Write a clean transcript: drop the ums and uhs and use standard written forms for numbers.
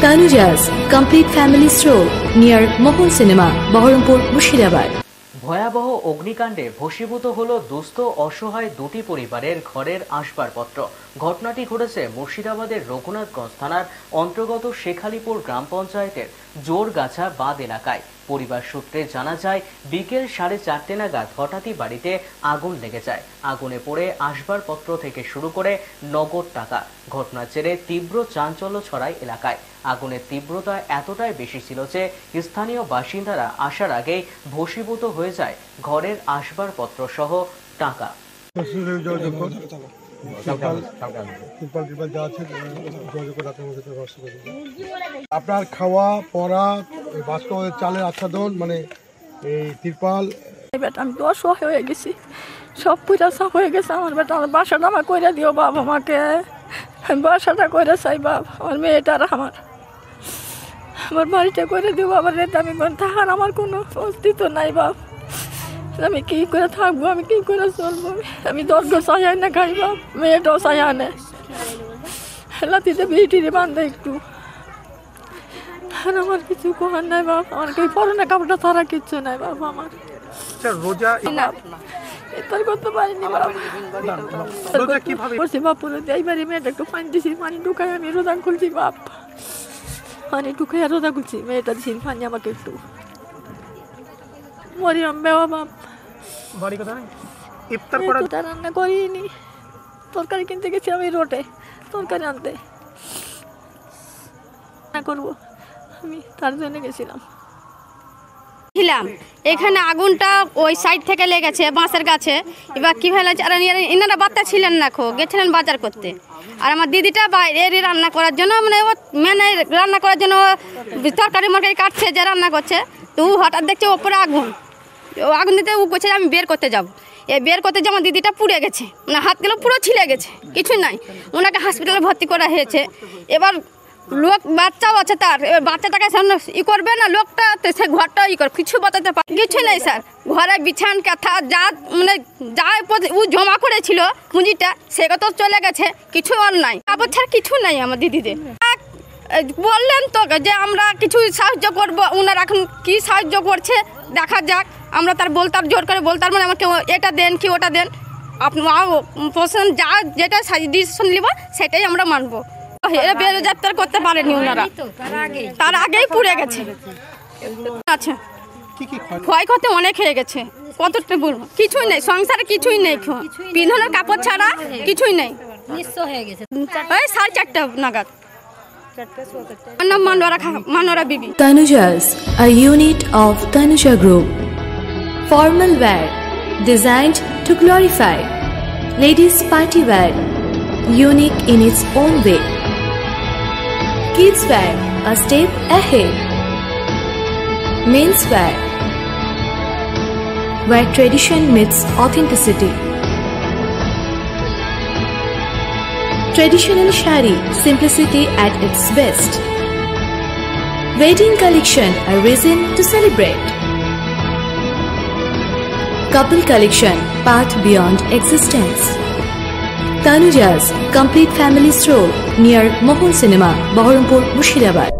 Tanuja's complete family stroll near Mohon Cinema, Baharampur, Murshidabad. ভয়াবহ অগ্নিকাণ্ডে ভস্মীভূত হলো দুস্থ অসহায় দুটি পরিবারের ঘরের আসবাবপত্র। ঘটনাটি ঘটেছে মুর্শিদাবাদের রঘুনাথগঞ্জ থানার অন্তর্গত শেখালিপুর গ্রাম পঞ্চায়েতের জোরগাছা বাঁধ এলাকায়। পরিবার সূত্রে জানা যায়, বিকেল 4:30 নাগাদ হঠাৎই বাড়িতে আগুন লেগে যায়। আগুনে পড়ে আসবাবপত্র থেকে শুরু করে নগদ টাকা। ঘটনার জেরে তীব্র চাঞ্চল্য ছড়ায় এলাকায়। আগুনের তীব্রতা এতটাই বেশি ছিল যে স্থানীয় বাসিন্দারা আসার আগেই ভস্মীভূত হয়ে যায় ঘরের আসবাবপত্র সহ টাকা। আপনার খাওয়া পড়া বাস্তবের চালের আচ্ছাদন মানে এই তিরপাল। বেটা আমি তো অসহায় হয়ে গেছি, সব পূজা সব হয়ে গেছে। আমার বেটা আমার বাসাটা আমার করে দিও বাপ, আমাকে বাসাটা করে চাই বাপ। আমার মেয়েটার আমার বাড়িটা করে দিও বাবা। রেতে আমি থাকার আমার কোনো অস্তিত্ব নাই বাপ। আমি কি করে থাকবো, আমি কি করে চলবো? আমি দরকার চাই না খাই বাপ, মেয়েটাও চাই আনে লাতিতে বিটিরে বান্ধে একটু। আর আমার কিছু করার নাই বাপ, আমার কেউ পরনে কাপড়টা ছাড়া কিচ্ছু নাই বাপ। আমার রোজা ইফতার করতে পারিনি বাপ। করছি বাপ পুরো এইবারে মেয়েটা একটু পানি দিছি, পানি ঢুকাই আমি রোজা খুলছি বাপ। পানি ঢুকাই রোজা খুলছি, মেয়েটা দিছি পানি আমাকে একটু। মরিয়াম বেওয়া বাপ। বাড়ি কথা ইফতার করা রান্না করিনি, তরকারি কিনতে গেছি আমি রোডে তরকারি আনতে। না করবো আমি তার জন্য গেছিলাম। এখানে আগুনটা ওই সাইড থেকে লেগেছে বাঁশের গাছে। এবার কি হলো, এনারা বাচ্চা ছিলেন না, গেছিলেন বাজার করতে। আর আমার দিদিটা বাইরে রান্না করার জন্য মানে রান্না করার জন্য তরকারি মরকারি কাটছে, যে রান্না করছে। তো হঠাৎ দেখছে ওপরে আগুন। আগুন দিতে ও করছে আমি বের করতে যাবো। বের করতে যে আমার দিদিটা পুড়ে গেছে, মানে হাতগুলো পুরো ছিঁড়ে গেছে, কিছুই নাই। ওনাকে হসপিটালে ভর্তি করা হয়েছে। এবার লোক বাচ্চাও আছে তার, এবার বাচ্চাটাকে ই করবে না লোকটা, সে ঘরটা কিছু বাঁচাতে পারে কিছু নেই স্যার। ঘরে বিছান কাঁথা যা মানে যা ও জমা করেছিল পুঁজিটা, সেটা তো চলে গেছে, কিছু আর নাই। আবার ছাড়া কিছু নাই আমার দিদিদের। বললেন তো যে আমরা কিছু সাহায্য করবো, ওনারা এখন কি সাহায্য করছে দেখা যাক। আমরা তার জোর করে বলতাম মানে আমাকে এটা দেন কি ওটা দেন, আপনার যা যেটা ডিসিশন নিব সেটাই আমরা মানবো। বেরোজাত্তার করতে পারেনি ওনারা, তার আগেই পুড়ে গেছে। আচ্ছা ক্ষয়ক্ষতি অনেক হয়ে গেছে, কতটা বলবো, কিছুই নেই সংসারে, কিছুই নেই। পিন্ধনের কাপড় ছাড়া কিছুই নেই। ওই 4:30 নাগাদ। Tanuja's, a unit of Tanuja Group. Formal wear designed to glorify. Ladies party wear, unique in its own way. Kids wear, a step ahead. Men's wear, where tradition meets authenticity. Traditional shari, simplicity at its best. Wedding collection, a reason to celebrate. Couple collection, path beyond existence. Tanuja's complete family stroll near Mohon Cinema, Baharampur, Murshidabad.